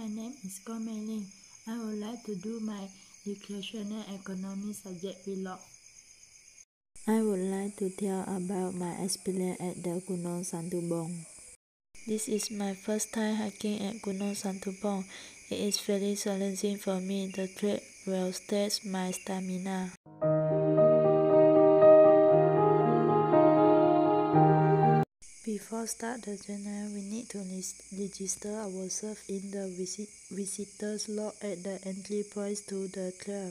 my name is Ko Mei Ling. I would like to do my recreational economy subject vlog. I would like to tell about my experience at the Gunung Santubong. This is my first time hiking at Gunung Santubong. It is very challenging for me. The trek will test my stamina. Before start the journey, we need to register ourselves in the visitors log at the entry point to the trail.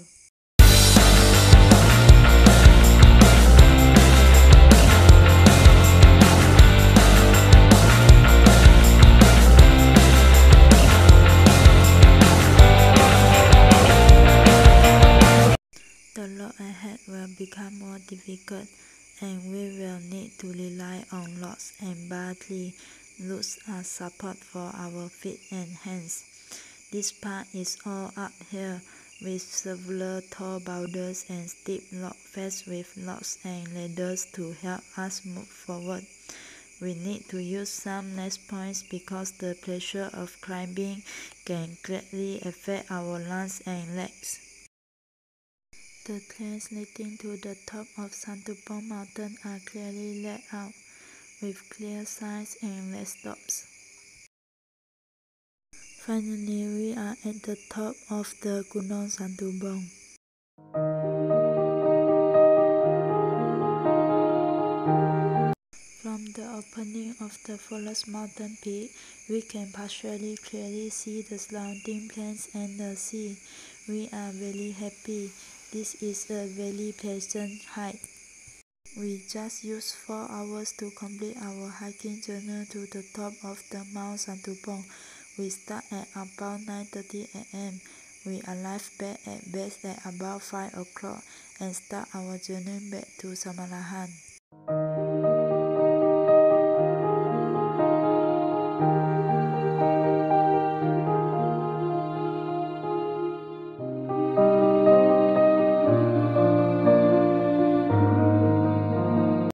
The road ahead will become more difficult, and we will need to rely on logs and bar tree roots as support for our feet and hands. This part is all uphill with several tall boulders and steep rock faces with logs and ladders to help us move forward. We need to use some rest points because the pressure of climbing can greatly affect our lungs and legs. The trails leading to the top of Santubong mountain are clearly laid out, with clear signs and rest stops. Finally, we are at the top of the Gunung Santubong. From the opening of the Forest Mountain peak, we can partially clearly see the surrounding plains and the sea. We are very happy. This is a very pleasant hike. We just used 4 hours to complete our hiking journey to the top of the Mount Santubong. We start at about 9:30 am. We arrive back at base at about 5 o'clock and start our journey back to Samarahan.